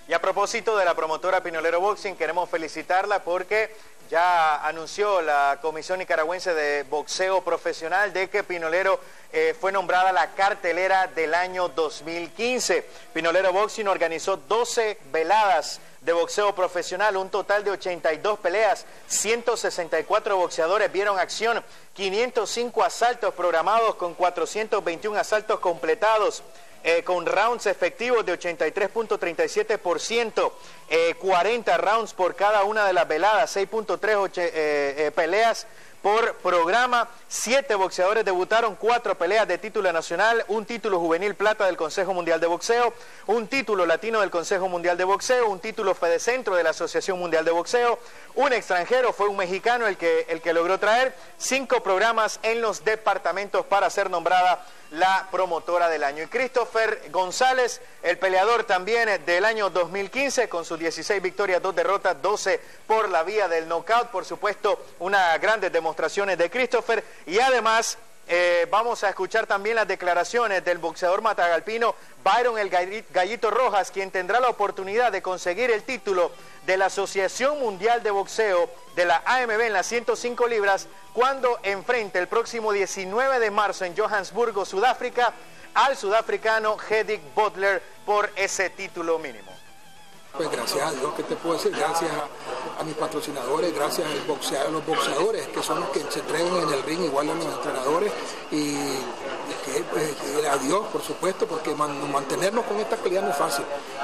Y a propósito de la promotora Pinolero Boxing, queremos felicitarla porque ya anunció la Comisión Nicaragüense de Boxeo Profesional de que Pinolero fue nombrada la cartelera del año 2015. Pinolero Boxing organizó 12 veladas de boxeo profesional, un total de 82 peleas, 164 boxeadores vieron acción, 505 asaltos programados con 421 asaltos completados, con rounds efectivos de 83.37%, 40 rounds por cada una de las veladas, 6.3 peleas por programa, 7 boxeadores debutaron, 4 peleas de título nacional, un título juvenil plata del Consejo Mundial de Boxeo, un título latino del Consejo Mundial de Boxeo, un título Fedecentro de la Asociación Mundial de Boxeo, un extranjero, fue un mexicano el que logró traer, 5 programas en los departamentos para ser nombrada la promotora del año. Y Christopher González, el peleador también del año 2015, con sus 16 victorias, 2 derrotas, 12 por la vía del knockout. Por supuesto, unas grandes demostraciones de Christopher. Y además, vamos a escuchar también las declaraciones del boxeador matagalpino Byron el Gallito Rojas, quien tendrá la oportunidad de conseguir el título de la Asociación Mundial de Boxeo de la AMB en las 105 libras cuando enfrente el próximo 19 de marzo en Johannesburgo, Sudáfrica, al sudafricano Hedik Butler por ese título mínimo. Pues gracias a Dios, ¿qué te puedo decir? Gracias a mis patrocinadores, gracias a los boxeadores, que son los que se entregan en el ring, igual a los entrenadores, y que a Dios, por supuesto, porque mantenernos con esta calidad no es fácil,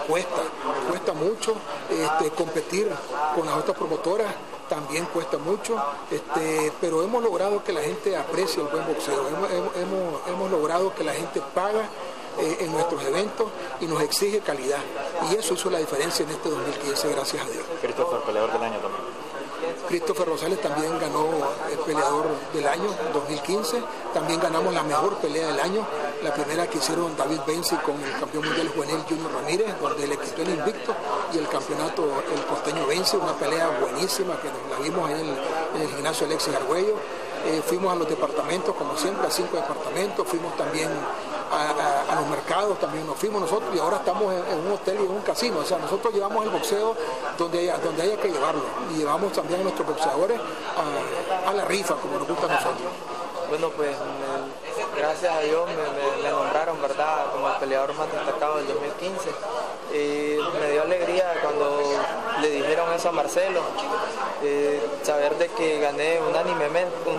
cuesta mucho, competir con las otras promotoras también cuesta mucho, pero hemos logrado que la gente aprecie el buen boxeo, hemos logrado que la gente paga en nuestros eventos y nos exige calidad, y eso hizo la diferencia en este 2015, gracias a Dios. Christopher, peleador del año también. Christopher Rosales también ganó el peleador del año 2015, también ganamos la mejor pelea del año, la primera que hicieron David Benzi con el campeón mundial juvenil Junior Ramírez, donde le quitó el invicto, y el campeonato el costeño Benzi, una pelea buenísima que la vimos ahí en el gimnasio Alexis Argüello. Fuimos a los departamentos, como siempre, a 5 departamentos, fuimos también a los mercados, también nos fuimos nosotros, y ahora estamos en un hotel y en un casino. O sea, nosotros llevamos el boxeo donde haya que llevarlo, y llevamos también a nuestros boxeadores a la rifa, como nos gusta a nosotros. Bueno, pues gracias a Dios me nombraron, ¿verdad?, como el peleador más destacado del 2015. Me dio alegría cuando le dijeron eso a Marcelo, saber de que gané unánime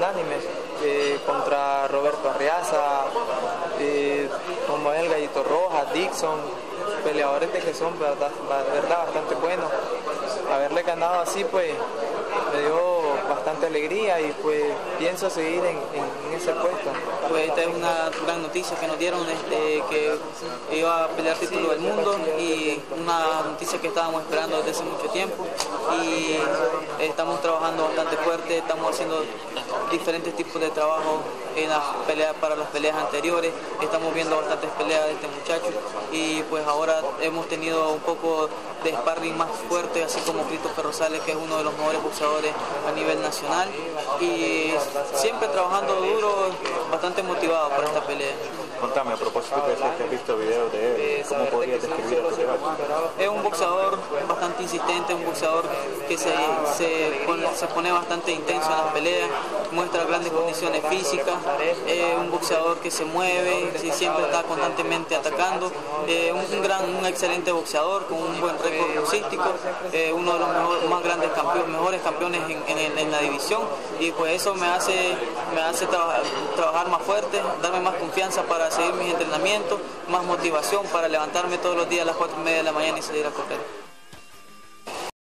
contra Roberto Arriaza, como es el Gallito Rojas, Dixon, peleadores de que son verdad bastante buenos. Haberle ganado así, pues me dio bastante alegría, y pues pienso seguir en ese puesto. Pues esta es una gran noticia que nos dieron, que iba a pelear título del mundo, y una noticia que estábamos esperando desde hace mucho tiempo, y estamos trabajando bastante fuerte, estamos haciendo diferentes tipos de trabajo en las peleas, para las peleas anteriores, estamos viendo bastantes peleas de este muchacho, y pues ahora hemos tenido un poco de sparring más fuerte, así como Christopher Rosales, que es uno de los mejores boxeadores a nivel nacional, y siempre trabajando duro, bastante motivado para esta pelea. Contame, a propósito de que has visto videos de él, ¿cómo podrías describir a tu rival? Es un boxeador bastante insistente, un boxeador que se pone bastante intenso en las peleas, muestra grandes condiciones físicas, un boxeador que se mueve, que siempre está constantemente atacando, un excelente boxeador con un buen récord boxístico, uno de los mejores campeones en la división, y pues eso me hace trabajar más fuerte, darme más confianza para seguir mis entrenamientos, más motivación para levantarme todos los días a las 4:30 de la mañana y salir a correr.